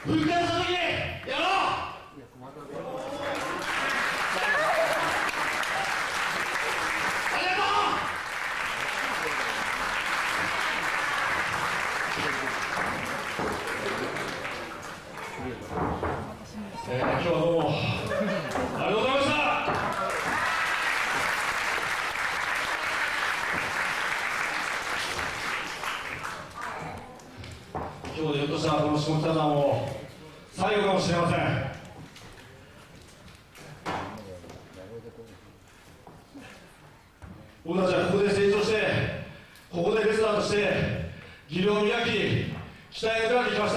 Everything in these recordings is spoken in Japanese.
復活した時にやろう。今日はどうもありがとうございました。今日でひょっとしたらこの下北沢も最後かもしれません。僕たちはここで成長して、ここでレスラーとして技量を磨き、鍛え上げてきました。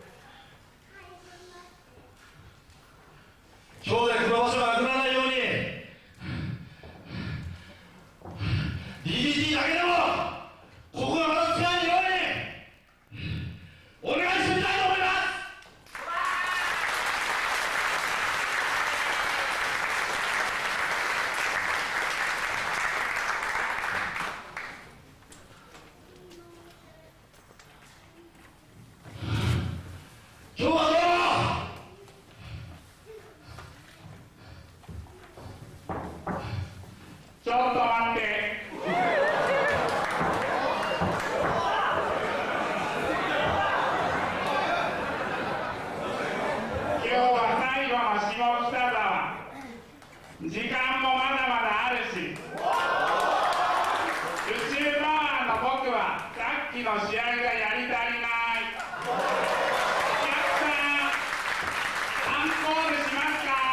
今日でこの場所がなくならないように DDT だけでもここがまた使えるようにお願いしてみたいと思います。今日はどうもちょっと待って。今日は最後の下北沢。時間もまだまだあるし。宇宙パワーの僕はさっきの試合がやり足りない。お客さん、アンコールしますか？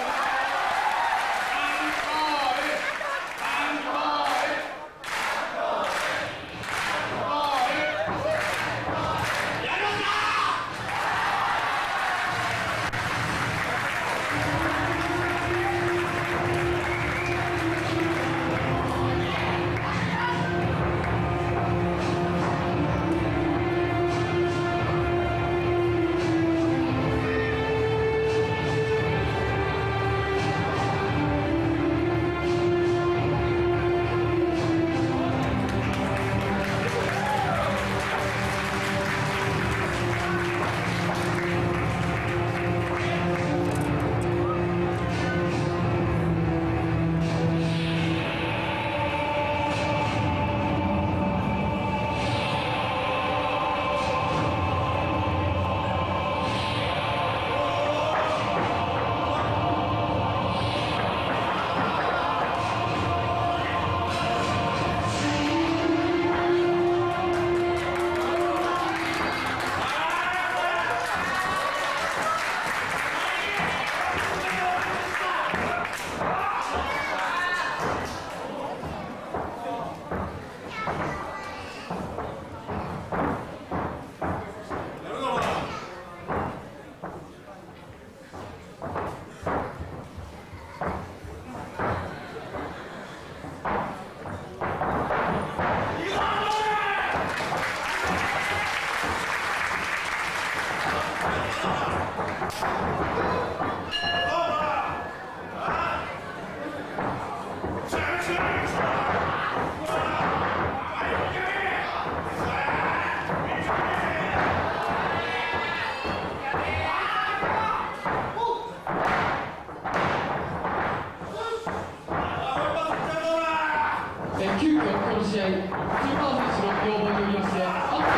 急遽この試合、スーパー選手の要望によりまして、アンケートを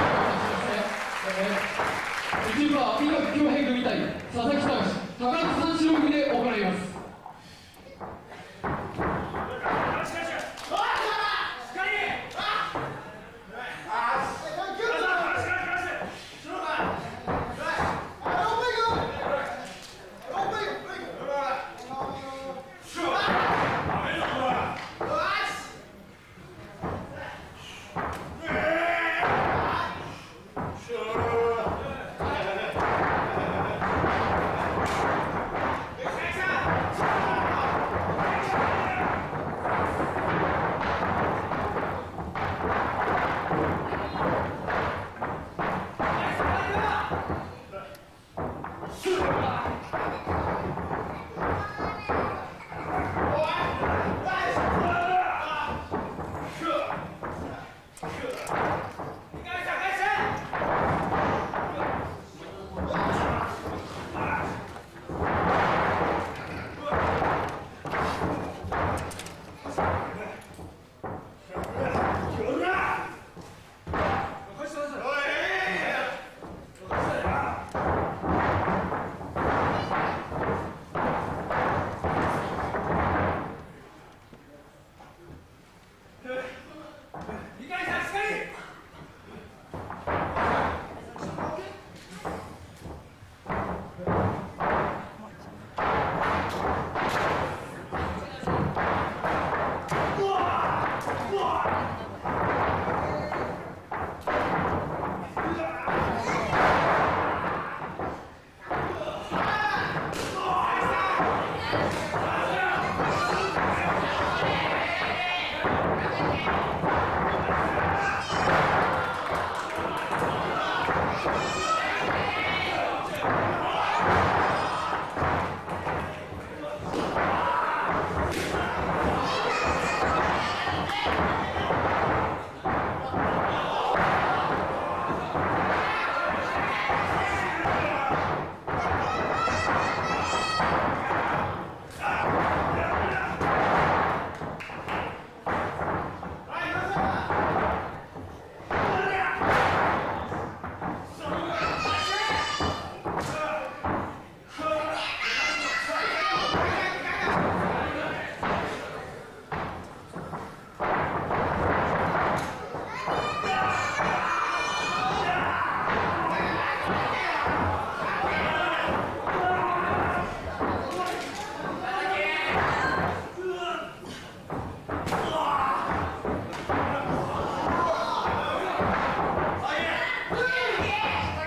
出しまして、スーパー医学強兵組対佐々木隆、高木三四郎組で行います。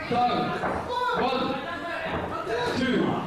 ダウン。ワン、ツー。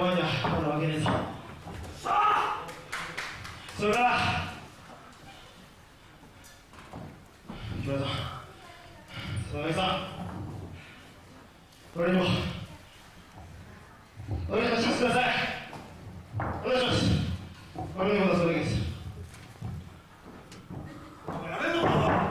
前にはまだ負けねえぞ。さあそれから木村さん、佐々木さん、俺にもチャンスください。お願いします。俺のことはそれだけです。やれんのか。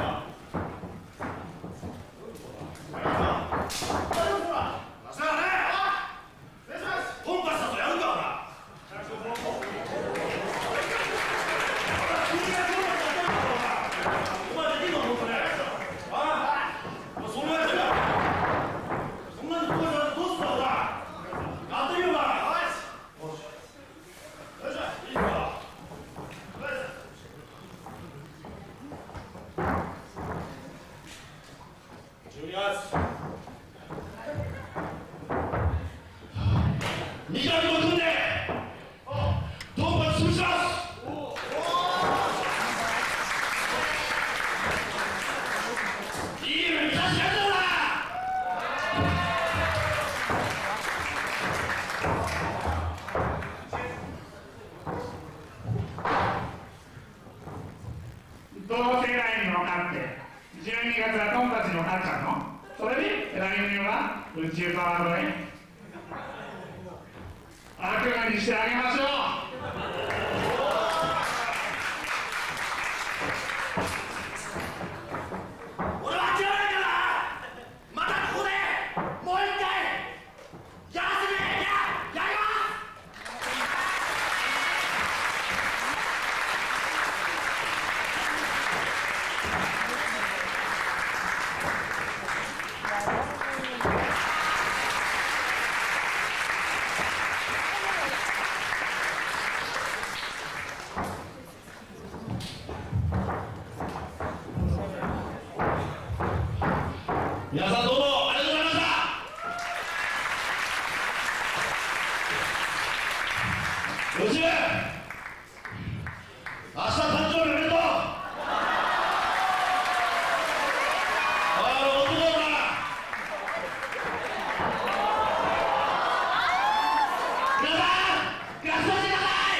同世代にも勝って12月はトンカチにも勝っちゃうの。それで来年は宇宙パワードへ悪夢にしてあげましょう。 俺は諦めないから。またここでもう一回やらせてやります。皆さんどうもありがとうございました。宇宙、明日誕生日おめでとう。本当だよな。皆さんガッツしてください。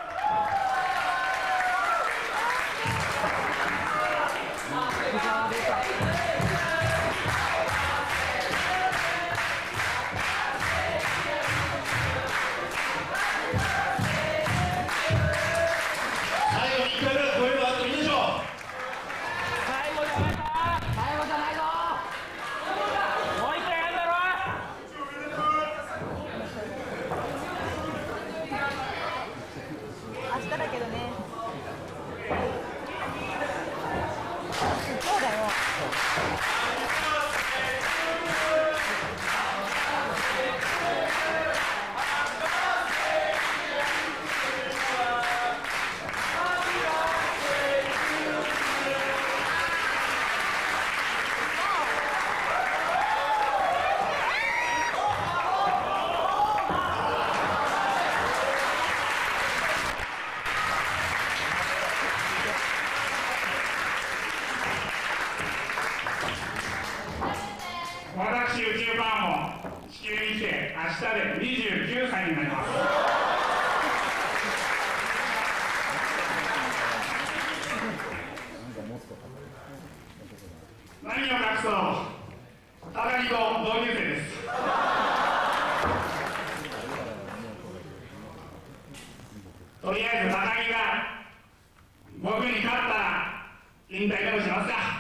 明日だけどね。そうだよ。 私宇宙パワーも地球に来て明日で29歳になります。何を隠そう高木と同級生です。とりあえず高木が僕に勝ったら引退でもしますか。